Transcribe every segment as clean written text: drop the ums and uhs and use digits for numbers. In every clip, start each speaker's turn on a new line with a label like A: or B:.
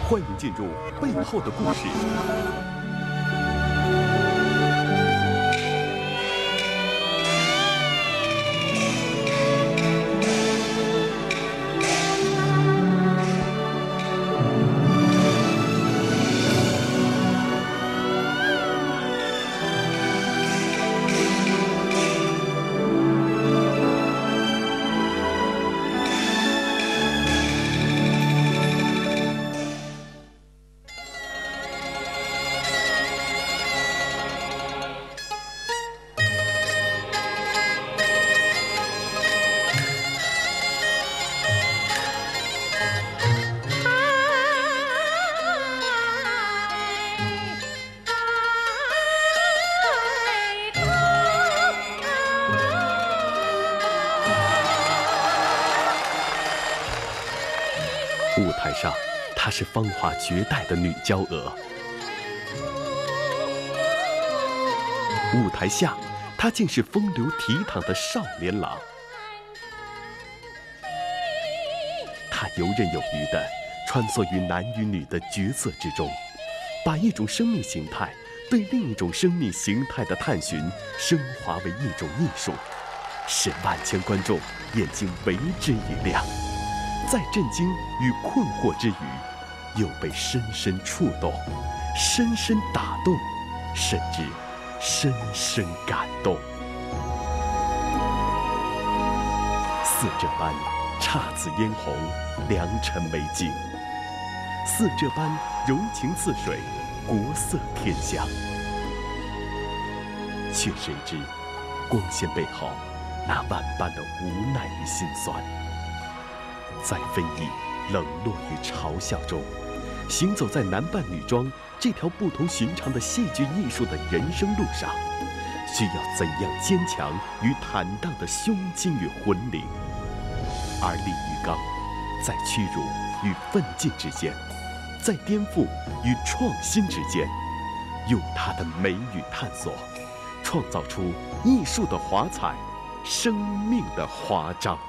A: 欢迎进入背后的故事。舞台上，她是芳华绝代的女娇娥；舞台下，她竟是风流倜傥的少年郎。她游刃有余地穿梭于男与女的角色之中，把一种生命形态对另一种生命形态的探寻升华为一种艺术，使万千观众眼睛为之一亮。在震惊与困惑之余，又被深深触动，深深打动，甚至深深感动。似这般姹紫嫣红，良辰美景；似这般柔情似水，国色天香。却谁知，光鲜背后那万般的无奈与心酸。在非议、冷落与嘲笑中，行走在男扮女装这条不同寻常的戏剧艺术的人生路上，需要怎样坚强与坦荡的胸襟与魂灵？而李玉刚，在屈辱与奋进之间，在颠覆与创新之间，用他的美与探索，创造出艺术的华彩，生命的华章。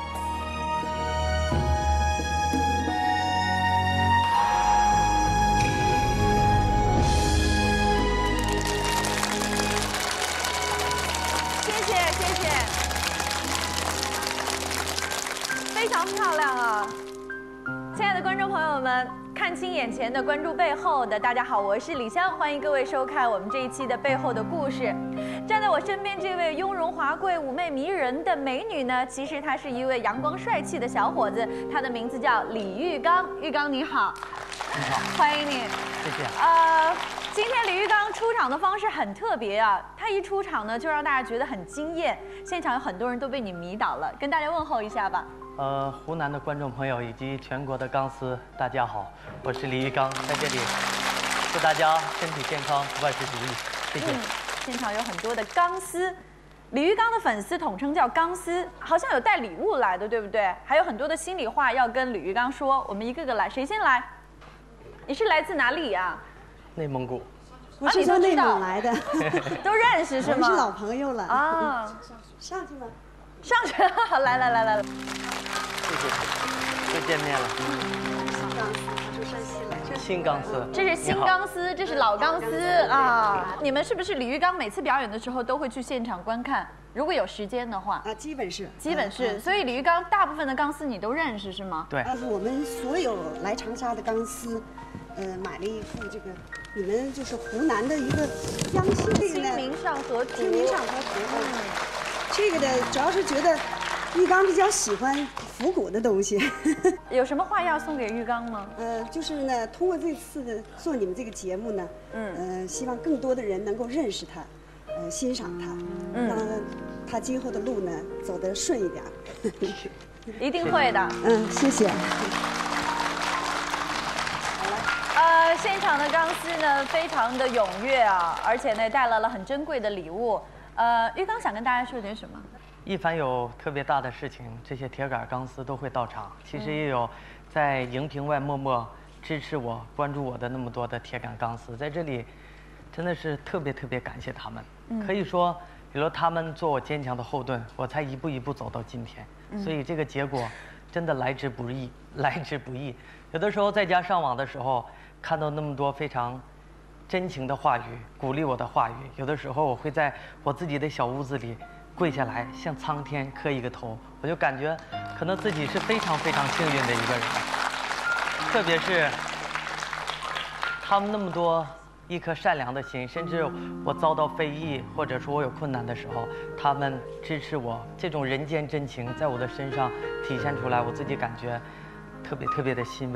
B: 非常漂亮啊！亲爱的观众朋友们，看清眼前的，关注背后的。大家好，我是李湘，欢迎各位收看我们这一期的《背后的故事》。站在我身边这位雍容华贵、妩媚迷人的美女呢，其实她是一位阳光帅气的小伙子，他的名字叫李玉刚。玉刚你好，
C: 你好，
B: 欢迎你。
C: 谢谢。
B: 今天李玉刚出场的方式很特别啊，他一出场呢，就让大家觉得很惊艳，现场有很多人都被你迷倒了，跟大家问候一下吧。
C: 湖南的观众朋友以及全国的钢丝，大家好，我是李玉刚，在这里祝大家身体健康，万事如意，谢谢。
B: 现场有很多的钢丝，李玉刚的粉丝统称叫钢丝，好像有带礼物来的，对不对？还有很多的心里话要跟李玉刚说，我们一个个来，谁先来？你是来自哪里呀？
C: 内蒙古。
D: 我是从内蒙来的，
B: 都认识是吗？
D: 我们是老朋友了
B: 啊。
D: 上去吧。
B: 上去了，好，来。
C: 谢谢，又见面了。新钢丝，
B: 这是新钢丝，这是老钢丝啊。你们是不是李玉刚每次表演的时候都会去现场观看？如果有时间的话
D: 啊，基本是。
B: 所以李玉刚大部分的钢丝你都认识是吗？
C: 对。
D: 我们所有来长沙的钢丝，买了一副这个，你们就是湖南的一个江西的
B: 清明上河图。
D: 这个的主要是觉得玉刚比较喜欢复古的东西。
B: 有什么话要送给玉刚吗？
D: 就是呢，通过这次的做你们这个节目呢，希望更多的人能够认识他，欣赏他，让他今后的路呢走得顺一点。
B: 一定会的。
D: 谢谢。
B: 现场的钢丝呢非常的踊跃啊，而且呢带来了很珍贵的礼物。玉刚想跟大家说点什么？
C: 一凡有特别大的事情，这些铁杆钢丝都会到场。其实也有在荧屏外默默支持我、关注我的那么多的铁杆钢丝，在这里真的是特别感谢他们。可以说，有了他们做我坚强的后盾，我才一步一步走到今天。所以这个结果， 真的来之不易，来之不易。有的时候在家上网的时候，看到那么多非常真情的话语，鼓励我的话语，有的时候我会在我自己的小屋子里跪下来，向苍天磕一个头，我就感觉可能自己是非常非常幸运的一个人，特别是他们那么多一颗善良的心，甚至我遭到非议或者说我有困难的时候，他们支持我，这种人间真情在我的身上体现出来，我自己感觉特别特别的欣慰。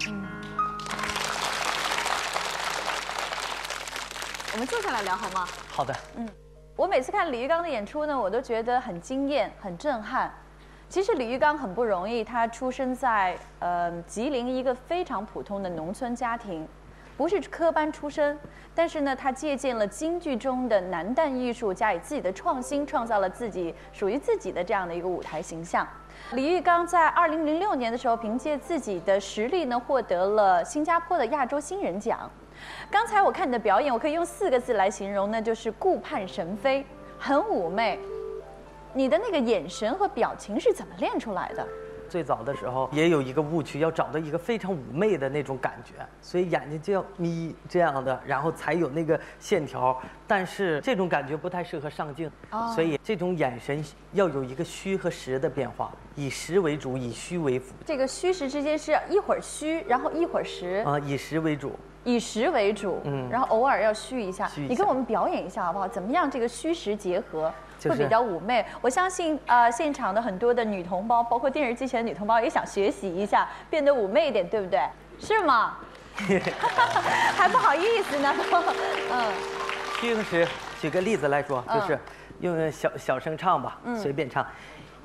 B: 我们坐下来聊好吗？
C: 好的。
B: 我每次看李玉刚的演出呢，我都觉得很惊艳、很震撼。其实李玉刚很不容易，他出生在吉林一个非常普通的农村家庭，不是科班出身，但是呢，他借鉴了京剧中的男旦艺术，加以自己的创新，创造了自己属于自己的这样的一个舞台形象。李玉刚在2006年的时候，凭借自己的实力呢，获得了新加坡的亚洲新人奖。刚才我看你的表演，我可以用4个字来形容，那就是顾盼神飞，很妩媚。你的那个眼神和表情是怎么练出来的？
C: 最早的时候也有一个误区，要找到一个非常妩媚的那种感觉，所以眼睛就要眯这样的，然后才有那个线条。但是这种感觉不太适合上镜，所以这种眼神要有一个虚和实的变化，以实为主，以虚为辅。
B: 这个虚实之间是一会儿虚，然后一会儿实。
C: 以实为主。
B: 以实为主，然后偶尔要虚一下。
C: 虚一下，
B: 你跟我们表演一下好不好？怎么样这个虚实结合
C: 就是
B: 会比较妩媚？我相信现场的很多的女同胞，包括电视机前的女同胞也想学习一下，变得妩媚一点，对不对？是吗？还不好意思呢。
C: 虚和实，举个例子来说，就是用小声唱吧，随便唱。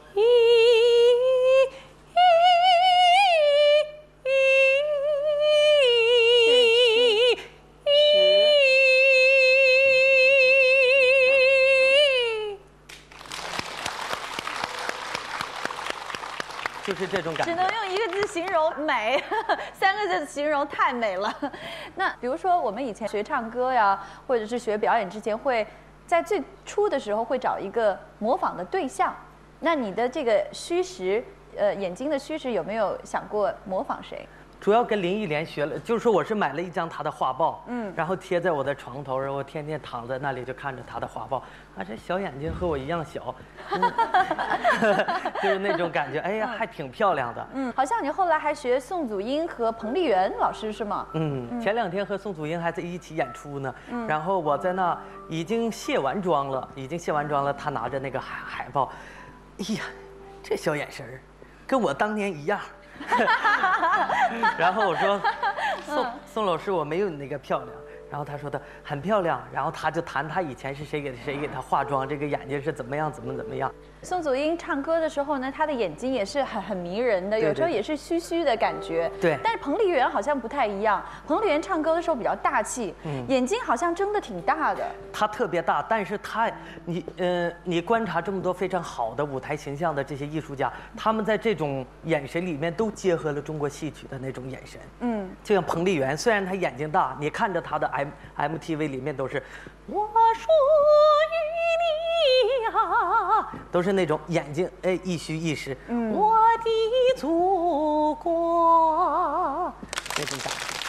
C: 就是这种感觉，
B: 只能用一个字形容美，3个字形容太美了。那比如说我们以前学唱歌呀，或者是学表演之前，会在最初的时候会找一个模仿的对象。那你的这个虚实，眼睛的虚实有没有想过模仿谁？
C: 主要跟林忆莲学了，就是说我是买了一张她的画报，然后贴在我的床头，然后我天天躺在那里就看着她的画报，这小眼睛和我一样小，就是那种感觉，哎呀，还挺漂亮的。
B: 好像你后来还学宋祖英和彭丽媛老师是吗？
C: 前2天和宋祖英还在一起演出呢，然后我在那已经卸完妆了，她拿着那个海报，哎呀，这小眼神儿，跟我当年一样。然后我说，宋老师，我没有你那个漂亮。然后他说的很漂亮，然后他就谈他以前是谁给他化妆，这个眼睛是怎么样。
B: 宋祖英唱歌的时候呢，她的眼睛也是很迷人的，有时候也是虚虚的感觉。
C: 对。
B: 但是彭丽媛好像不太一样，彭丽媛唱歌的时候比较大气，眼睛好像睁得挺大的。
C: 她特别大，但是你观察这么多非常好的舞台形象的这些艺术家，他们在这种眼神里面都结合了中国戏曲的那种眼神。就像彭丽媛，虽然她眼睛大，你看着她的MTV 里面都是我说与你啊，都是那种眼睛一虚一实，我的祖国那种感觉。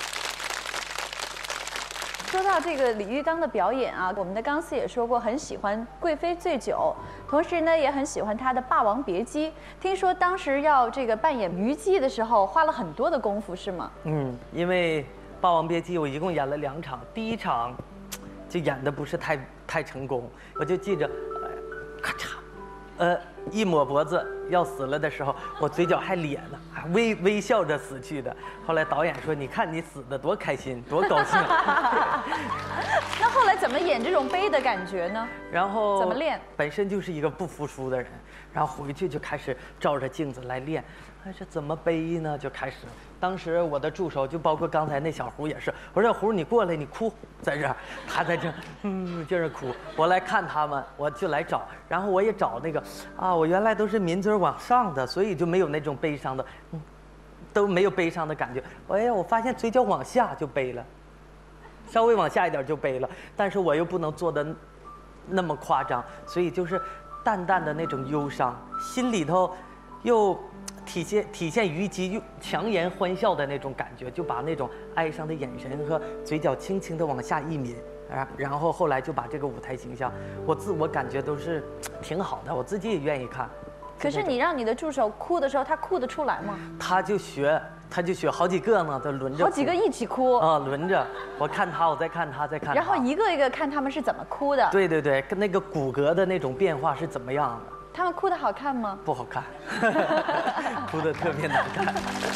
B: 说到这个李玉刚的表演啊，我们的钢丝也说过很喜欢《贵妃醉酒》，同时呢也很喜欢他的《霸王别姬》。听说当时要这个扮演虞姬的时候，花了很多的功夫，是吗？
C: 因为《霸王别姬》我一共演了2场，第1场就演的不是太成功，我就记着，咔嚓，一抹脖子要死了的时候，我嘴角还咧呢，还微笑着死去的。后来导演说：“你看你死的多开心，多高兴。”
B: 那后来怎么演这种悲的感觉呢？
C: 然后
B: 怎么练？
C: 本身就是一个不服输的人，然后回去就开始照着镜子来练。这怎么悲呢？就开始。当时我的助手就包括刚才那小胡也是，我说小胡你过来，你哭，在这儿，他在这，就是哭。我来看他们，我就来找，然后我也找那个我原来都是抿嘴往上的，所以就没有那种悲伤的，都没有悲伤的感觉。我发现嘴角往下就悲了，稍微往下一点就悲了，但是我又不能做的那么夸张，所以就是淡淡的那种忧伤，心里头又体现虞姬强颜欢笑的那种感觉，就把那种哀伤的眼神和嘴角轻轻的往下一抿，然后后来就把这个舞台形象，我感觉都是挺好的，我自己也愿意看。
B: 可是你让你的助手哭的时候，他哭得出来吗？
C: 他就学好几个呢，都轮着。
B: 好几个一起哭
C: 啊，轮着，我看他，我再看他，再看他。
B: 然后一个一个看他们是怎么哭的。
C: 对对对，跟那个骨骼的那种变化是怎么样的？
B: 他们哭得好看吗？
C: 不好看，哭得特别难看。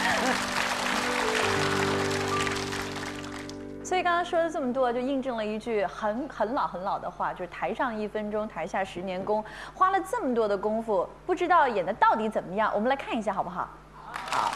B: 所以刚刚说了这么多，就印证了一句很老的话，就是台上1分钟，台下10年功。花了这么多的功夫，不知道演的到底怎么样？我们来看一下好不好？好。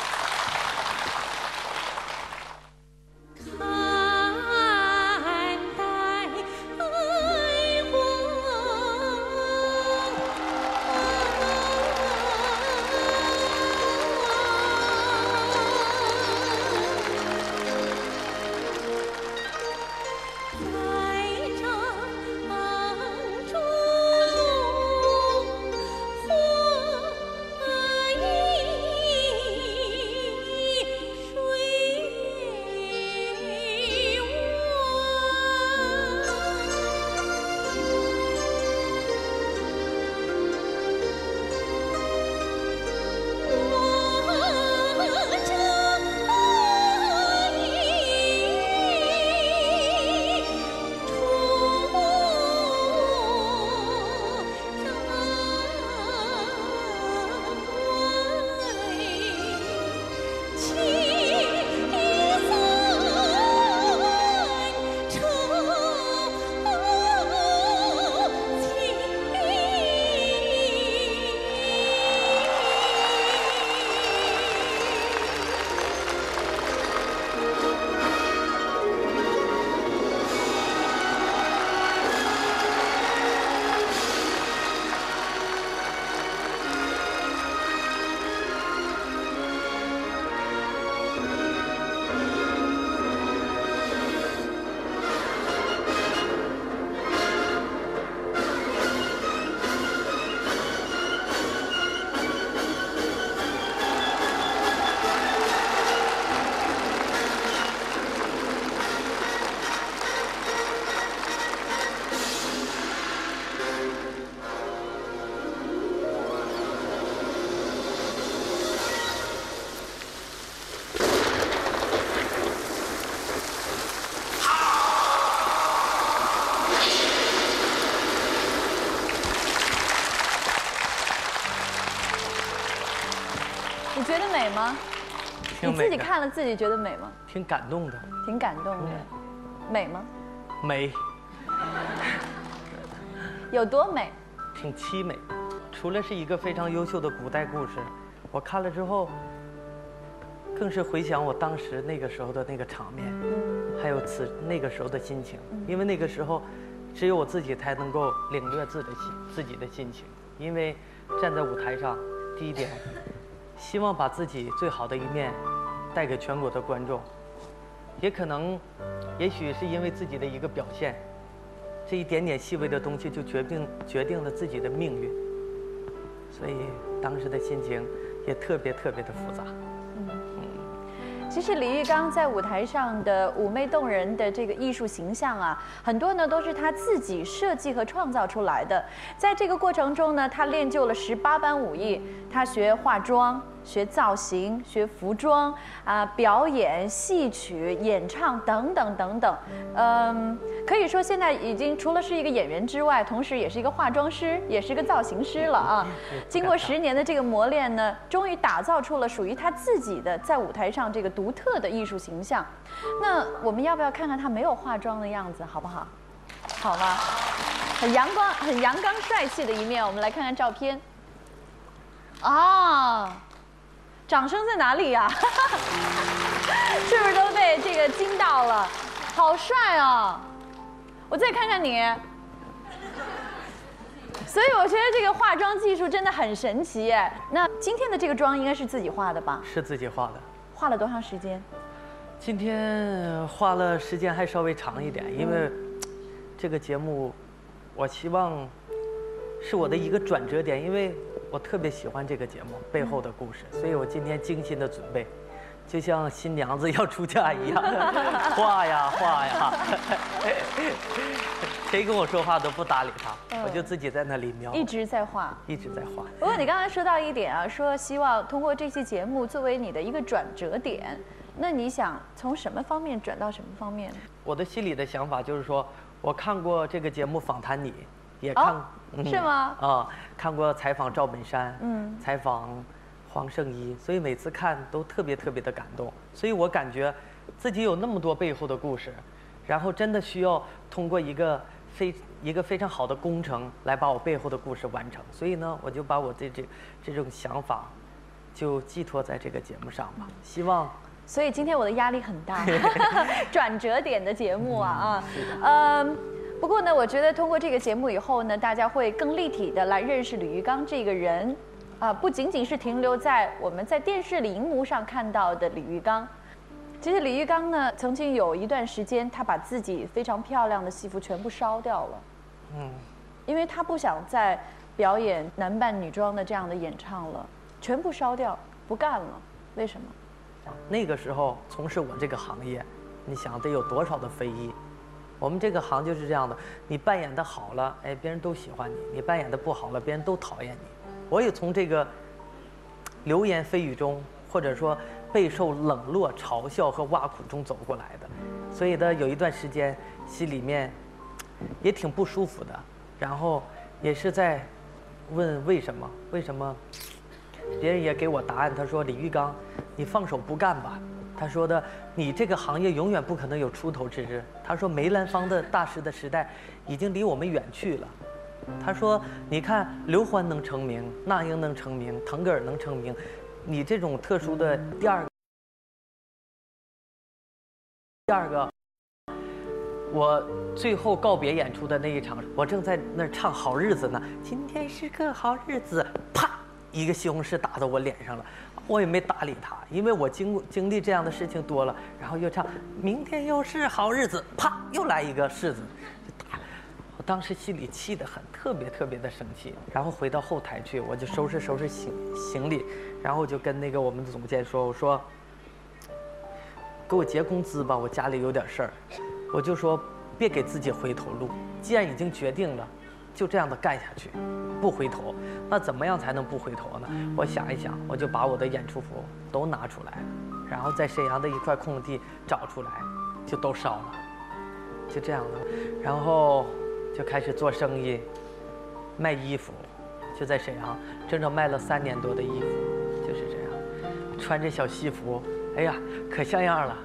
B: 你觉得美吗？你自己看了自己觉得美吗？
C: 挺感动的。
B: 挺感动的，美吗？
C: 美。
B: 有多美？
C: 挺凄美。除了是一个非常优秀的古代故事，我看了之后，更是回想我当时那个时候的那个场面，还有那个时候的心情。因为那个时候，只有我自己才能够领略自己的心情。因为站在舞台上，第一点，希望把自己最好的一面带给全国的观众，也许是因为自己的一个表现，这一点点细微的东西就决定了自己的命运，所以当时的心情也特别的复杂。
B: 其实李玉刚在舞台上的妩媚动人的这个艺术形象啊，很多呢都是他自己设计和创造出来的。在这个过程中呢，他练就了18般武艺，他学化妆、学造型、学服装表演、戏曲、演唱等等等等。可以说现在已经除了是一个演员之外，同时也是一个化妆师，也是一个造型师了啊。经过10年的这个磨练呢，终于打造出了属于他自己的在舞台上这个独特的艺术形象。那我们要不要看看他没有化妆的样子，好不好？好吗？很阳刚帅气的一面，我们来看看照片。啊，掌声在哪里呀？是不是都被这个惊到了？好帅哦！我再看看你。所以我觉得这个化妆技术真的很神奇耶。那今天的这个妆应该是自己画的吧？
C: 是自己画的。
B: 画了多长时间？
C: 今天画了时间还稍微长一点，因为这个节目，我希望是我的一个转折点，因为我特别喜欢这个节目背后的故事，所以我今天精心的准备，就像新娘子要出嫁一样，画呀画呀，谁跟我说话都不搭理他，我就自己在那里描，
B: 一直在画，
C: 一直在画。
B: 不过你刚才说到一点啊，说希望通过这期节目作为你的一个转折点，那你想从什么方面转到什么方面？
C: 我的心里的想法就是说，我看过这个节目访谈你，也看，
B: 是吗？
C: 看过采访赵本山，采访黄圣依，所以每次看都特别特别的感动。所以我感觉自己有那么多背后的故事，然后真的需要通过一个非常好的工程来把我背后的故事完成。所以呢，我就把我这种想法就寄托在这个节目上吧，希望。
B: 所以今天我的压力很大，转折点的节目啊。不过呢，我觉得通过这个节目以后呢，大家会更立体的来认识李玉刚这个人，不仅仅是停留在我们在电视里荧幕上看到的李玉刚。其实李玉刚呢，曾经有一段时间，他把自己非常漂亮的戏服全部烧掉了，因为他不想再表演男扮女装的这样的演唱了，全部烧掉，不干了。为什么？
C: 那个时候从事我这个行业，你想得有多少的非议？我们这个行就是这样的，你扮演的好了，哎，别人都喜欢你；你扮演的不好了，别人都讨厌你。我也从这个流言蜚语中，或者说备受冷落、嘲笑和挖苦中走过来的，所以呢，有一段时间心里面也挺不舒服的，然后也是在问为什么？为什么？别人也给我答案，他说李玉刚，你放手不干吧。他说的，你这个行业永远不可能有出头之日。他说梅兰芳的大师的时代已经离我们远去了。他说，你看刘欢能成名，那英能成名，腾格尔能成名，你这种特殊的第二个，我最后告别演出的那一场，我正在那儿唱《好日子》呢。今天是个好日子，啪！一个西红柿打到我脸上了，我也没搭理他，因为我经历这样的事情多了。然后又唱明天又是好日子，啪，又来一个柿子，就打了。我当时心里气得很，特别特别的生气。然后回到后台去，我就收拾行李，然后就跟那个我们的总监说，我说给我结工资吧，我家里有点事儿。我就说别给自己回头路，既然已经决定了，就这样的干下去，不回头。那怎么样才能不回头呢？我想一想，我就把我的演出服都拿出来，然后在沈阳的一块空地找出来，就都烧了，就这样的。然后就开始做生意，卖衣服，就在沈阳整整卖了3年多的衣服，就是这样，穿着小西服，哎呀，可像样了。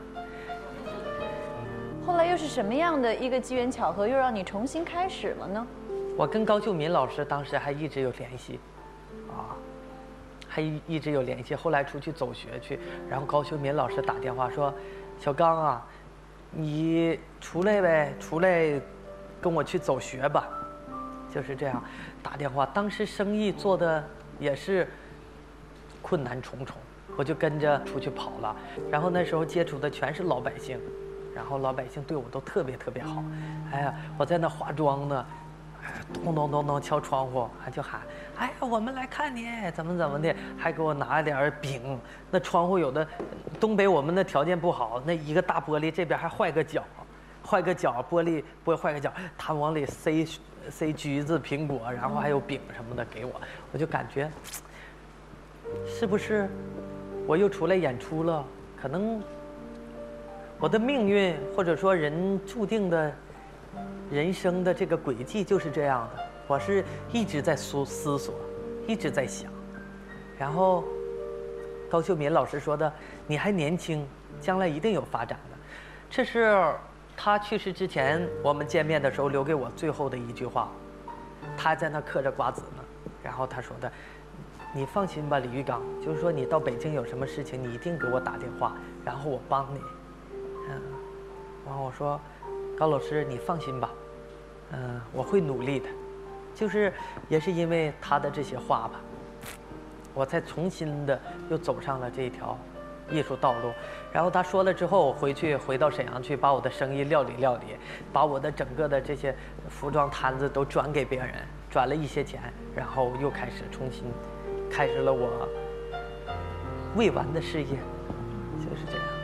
B: 后来又是什么样的一个机缘巧合，又让你重新开始了呢？
C: 我跟高秀敏老师当时还一直有联系，还一直有联系。后来出去走学去，然后高秀敏老师打电话说：“小刚啊，你出来呗，出来跟我去走学吧。”就是这样打电话。当时生意做的也是困难重重，我就跟着出去跑了。然后那时候接触的全是老百姓，然后老百姓对我都特别特别好。哎呀，我在那化妆呢。咚咚咚咚敲窗户，还就喊：“哎呀，我们来看你，怎么的？”还给我拿点饼。那窗户有的，东北我们的条件不好，那一个大玻璃这边还坏个角，玻璃坏个角，他往里塞橘子、苹果，然后还有饼什么的给我，我就感觉，是不是我又出来演出了？可能我的命运或者说人注定的。人生的这个轨迹就是这样的，我是一直在思索，一直在想。然后高秀敏老师说的：“你还年轻，将来一定有发展的。”这是他去世之前我们见面的时候留给我最后的一句话。他还在那嗑着瓜子呢，然后他说的：“你放心吧，李玉刚，就是说你到北京有什么事情，你一定给我打电话，然后我帮你。”然后我说。高老师，你放心吧，我会努力的。就是也是因为他的这些话吧，我才重新的又走上了这一条艺术道路。然后他说了之后，我回到沈阳去，把我的生意料理，把我的整个的这些服装摊子都转给别人，转了一些钱，然后又开始重新开始了我未完的事业，就是这样。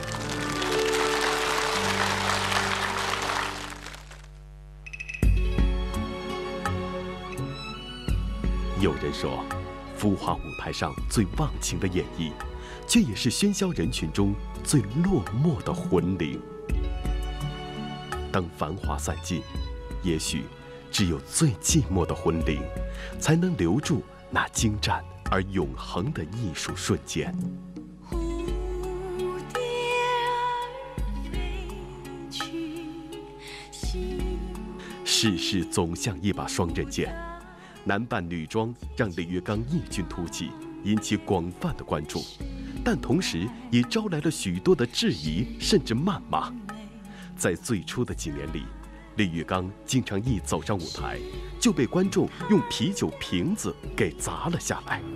A: 有人说，浮华舞台上最忘情的演绎，却也是喧嚣人群中最落寞的魂灵。当繁华散尽，也许只有最寂寞的魂灵，才能留住那精湛而永恒的艺术瞬间。
E: 蝴蝶儿飞去，
A: 世事总像一把双刃剑，男扮女装让李玉刚异军突起，引起广泛的关注，但同时也招来了许多的质疑甚至谩骂。在最初的几年里，李玉刚经常一走上舞台，就被观众用啤酒瓶子给砸了下来。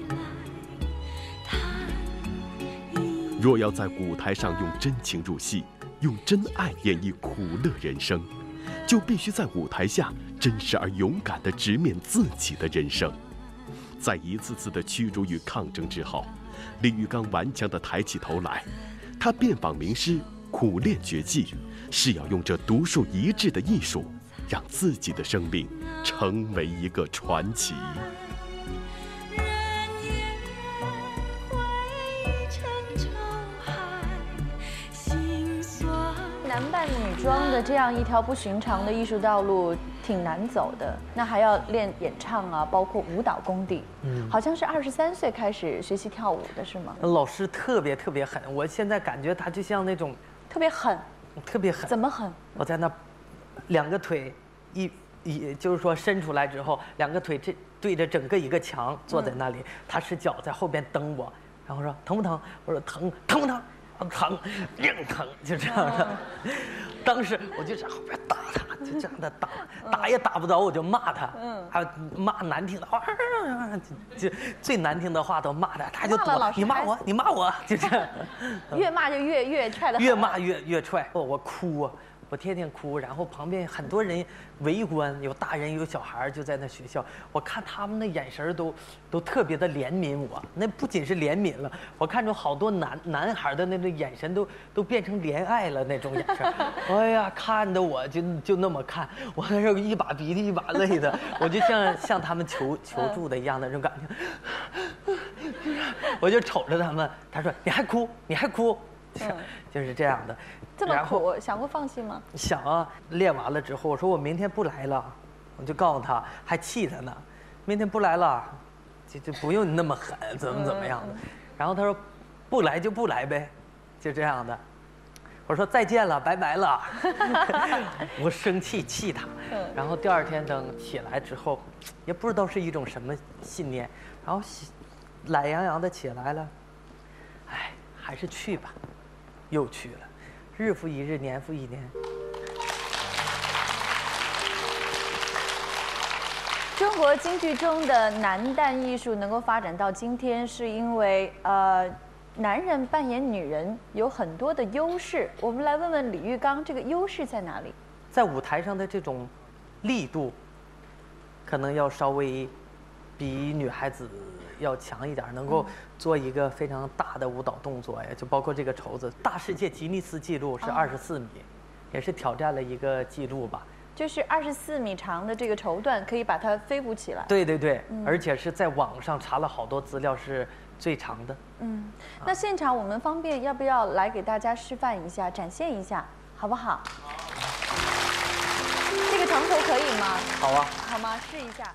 A: 若要在舞台上用真情入戏，用真爱演绎苦乐人生，就必须在舞台下真实而勇敢地直面自己的人生。在一次次的屈辱与抗争之后，李玉刚顽强地抬起头来，他遍访名师，苦练绝技，是要用这独树一帜的艺术，让自己的生命成为一个传奇。
B: 男扮女装的这样一条不寻常的艺术道路挺难走的，那还要练演唱啊，包括舞蹈功底。好像是23岁开始学习跳舞的是吗？
C: 老师特别狠，我现在感觉他就像那种
B: 特别狠，
C: 特别狠。
B: 怎么狠？
C: 我在那，两个腿就是说伸出来之后，两个腿对着整个一个墙坐在那里，他是脚在后边蹬我，然后说疼不疼？我说疼不疼？疼，硬疼，就这样的。当时我就在后边打他，就这样的打也打不着，我就骂他，还骂难听的话，就最难听的话都骂他，他就躲，你骂我，就这样。
B: 越骂就越踹的，
C: 越骂越踹。我哭啊，我天天哭，然后旁边很多人围观，有大人有小孩就在那学校，我看他们的眼神都特别的怜悯我。那不仅是怜悯了，我看着好多男孩的那种眼神都变成怜爱了那种眼神。哎呀，看得我就那么看，我那时候一把鼻涕一把泪的，我就向他们求助的一样的那种感觉。我就瞅着他们，他说你还哭，就是这样的。
B: 这么苦，想过放弃吗？
C: 想啊，练完了之后，我说我明天不来了，我就告诉他，还气他呢，明天不来了，就不用你那么狠，怎么样的。然后他说，不来就不来呗，就这样的。我说再见了，拜拜了。我生气他，然后第二天等起来之后，也不知道是一种什么信念，然后懒洋洋的起来了，哎，还是去吧，又去了。日复一日，年复一年。
B: 中国京剧中的男旦艺术能够发展到今天，是因为男人扮演女人有很多的优势。我们来问问李玉刚，这个优势在哪里？
C: 在舞台上的这种力度，可能要稍微比女孩子要强一点，能够做一个非常大的舞蹈动作呀，就包括这个绸子，大世界吉尼斯纪录是24米，也是挑战了一个纪录吧。
B: 就是24米长的这个绸缎可以把它飞舞起来。
C: 对，而且是在网上查了好多资料，是最长的。
B: 那现场我们方便要不要来给大家示范一下，展现一下，好不好？这个长头可以吗？
C: 好啊。
B: 好吗？试一下。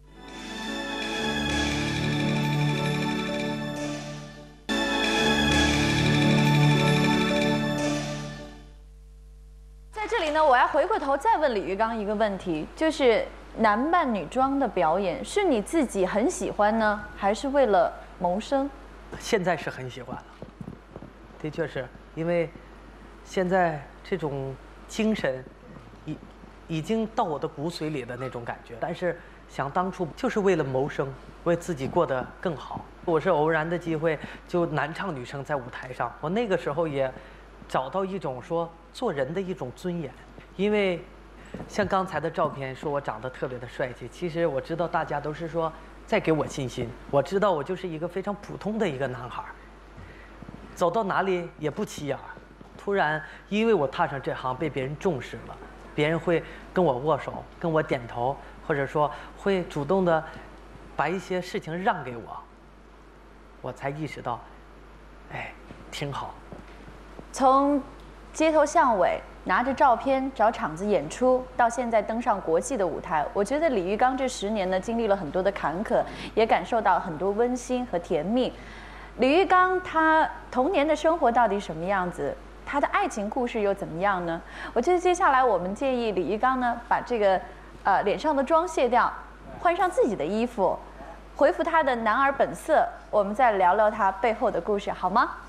B: 在这里呢，我要回过头再问李玉刚一个问题，就是男扮女装的表演是你自己很喜欢呢，还是为了谋生？
C: 现在是很喜欢了，的确是因为现在这种精神已经到我的骨髓里的那种感觉。但是想当初就是为了谋生，为自己过得更好。我是偶然的机会就男唱女生在舞台上，我那个时候也找到一种说做人的一种尊严。因为像刚才的照片说我长得特别的帅气，其实我知道大家都是说再给我信心。我知道我就是一个非常普通的一个男孩，走到哪里也不起眼儿。突然，因为我踏上这行，被别人重视了，别人会跟我握手，跟我点头，或者说会主动的把一些事情让给我，我才意识到，哎，挺好。
B: 从街头巷尾拿着照片找场子演出，到现在登上国际的舞台，我觉得李玉刚这10年呢，经历了很多的坎坷，也感受到很多温馨和甜蜜。李玉刚他童年的生活到底什么样子？他的爱情故事又怎么样呢？我觉得接下来我们建议李玉刚呢，把这个脸上的妆卸掉，换上自己的衣服，恢复他的男儿本色，我们再聊聊他背后的故事，好吗？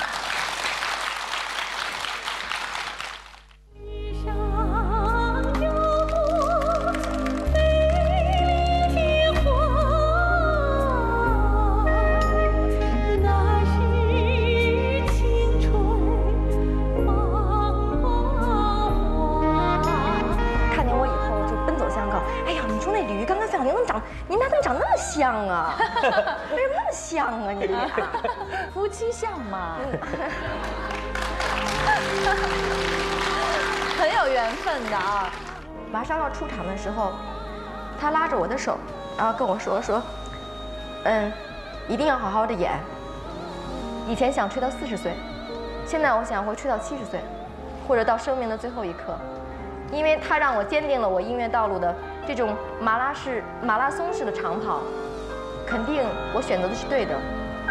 F: 像啊，为什么那么像啊？你俩
B: 夫妻相嘛，很有缘分的啊。
F: 马上要出场的时候，他拉着我的手，然后跟我说，一定要好好的演。以前想吹到40岁，现在我想会吹到70岁，或者到生命的最后一刻，因为他让我坚定了我音乐道路的这种马拉松式的长跑。肯定我选择的是对的。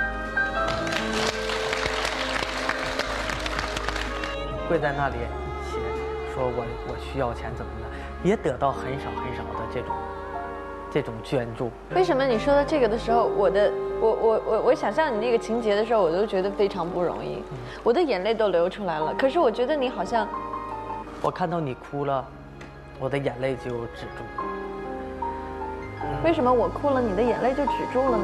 C: 跪在那里写，说我需要钱怎么的，也得到很少的这种捐助。
B: 为什么你说到这个的时候，我想象你那个情节的时候，我都觉得非常不容易，我的眼泪都流出来了。可是我觉得你好像，
C: 我看到你哭了，我的眼泪就止住了。
B: 为什么我哭了，你的眼泪就止住了呢？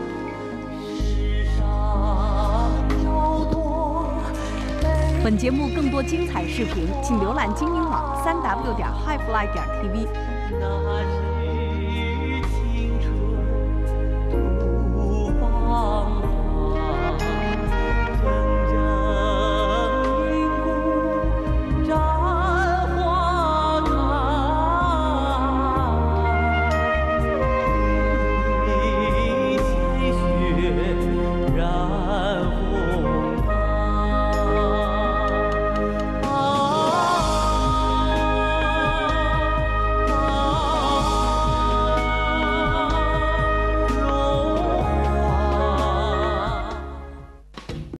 G: 本节目更多精彩视频，请浏览精英网3w.highfly.tv。